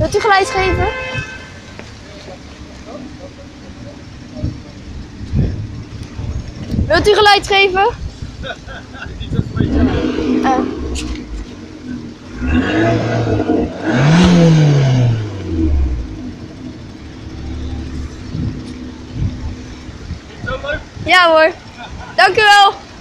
Wilt u geluid geven? Wilt u geluid geven? Ja hoor. Dank u wel.